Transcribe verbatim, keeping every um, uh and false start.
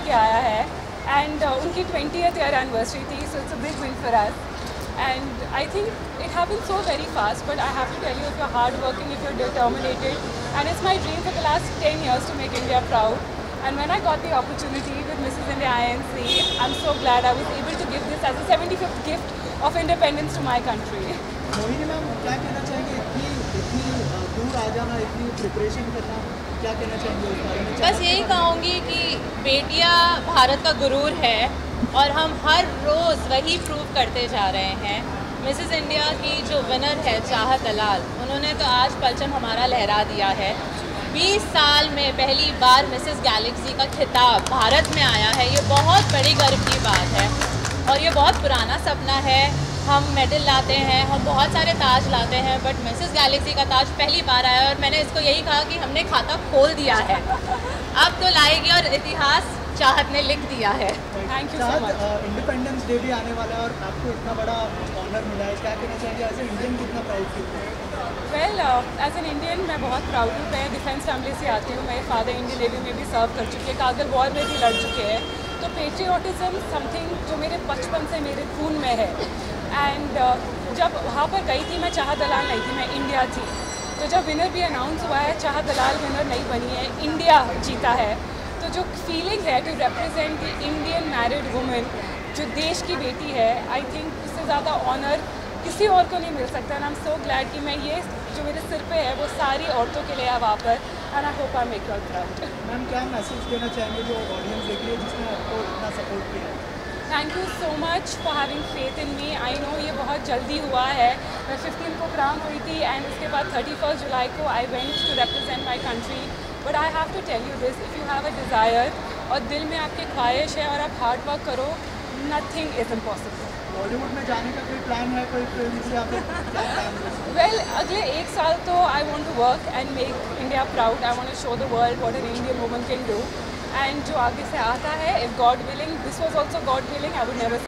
के आया है एंड uh, उनकी ट्वेंटियथ ईयर एनिवर्सरी थी, so it's a big win for us and I think it happen so very fast, but I have to tell you, if you are hard working, if you are determinated, and it's my dream for the last ten years to make India proud. And when I got the opportunity with Missus India I N C, I'm so glad I was able to give this as a seventy-fifth gift of independence to my country. Mohini ma'am, क्या कहना चाहेंगे, इतनी इतनी दूर आ जाना, इतनी preparation करना, क्या कहना चाहेंगे उस बारे में? बस यही कहूँगी कि बेटियाँ भारत का गुरूर है और हम हर रोज़ वही प्रूव करते जा रहे हैं. मिसेस इंडिया की जो विनर है चाहत दलाल, उन्होंने तो आज परचम हमारा लहरा दिया है. बीस साल में पहली बार मिसेस गैलेक्सी का खिताब भारत में आया है. ये बहुत बड़ी गर्व की बात है और ये बहुत पुराना सपना है. हम मेडल लाते हैं, हम बहुत सारे ताज लाते हैं, बट मिसेस गैलेक्सी का ताज पहली बार आया और मैंने इसको यही कहा कि हमने खाता खोल दिया है. अब तो लाएगी और इतिहास चाहत ने लिख दिया है. Thank you so much. Independence day भी आने वाला है और आपको इतना बड़ा ऑनर मिला है, क्या कहना चाहेंगे? एज ए इंडियन कितना प्राउड फील है? वेल, एज एन इंडियन मैं बहुत प्राउड हूँ. मैं डिफेंस फैमिली से आती हूँ. मेरे फादर इंडियन नेवी में भी सर्व कर चुके हैं, कारगिल वॉर में भी लड़ चुके हैं. तो पेट्रियोटिज्म समथिंग जो मेरे बचपन से मेरे खून में है. एंड uh, जब वहाँ पर गई थी, मैं चाहत दलाल नहीं थी, मैं इंडिया थी. तो जब विनर भी अनाउंस हुआ है, चाहत दलाल विनर नहीं बनी है, इंडिया जीता है, तो जो फीलिंग है to represent the Indian married women, जो देश की बेटी है, आई थिंक उससे ज़्यादा ऑनर किसी और को नहीं मिल सकता. And I am so glad कि मैं ये जो मेरे सिर पे है वो सारी औरतों के लिए है वहाँ पर. And I hope I make you proud. Ma'am, क्या मैसेज देना चाहेंगे जो ऑडियंस देख रही है जिसने आपको इतना सपोर्ट किया है? Thank you so much for having faith in me. I know ये बहुत जल्दी हुआ है. मैं फिफ्टीन को क्राउन हुई थी एंड उसके बाद थर्टी फर्स्ट जुलाई को I went to represent my country. But I have to tell you this, if you have a desire और दिल में आपकी ख्वाहिश है और आप हार्ड वर्क करो, नथिंग इज़ इम्पॉसिबल. बॉलीवुड में जाने का कोई प्लान है? कोई फिल्म से आप क्या प्लान है? वेल, अगले एक साल तो I want to work and make India proud. I want to show the world what an Indian woman can do. And जो आगे से आता है, if God willing, this was also God willing, I would never